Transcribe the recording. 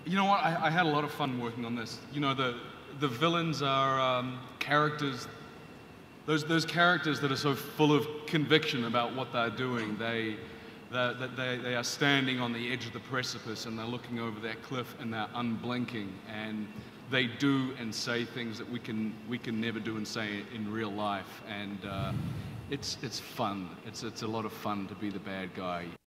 You know what? I had a lot of fun working on this. You know, the villains are characters. Those characters that are so full of conviction about what they're doing. They are standing on the edge of the precipice and they're looking over that cliff and they're unblinking, and they do and say things that we can never do and say in real life. And it's fun. It's a lot of fun to be the bad guy.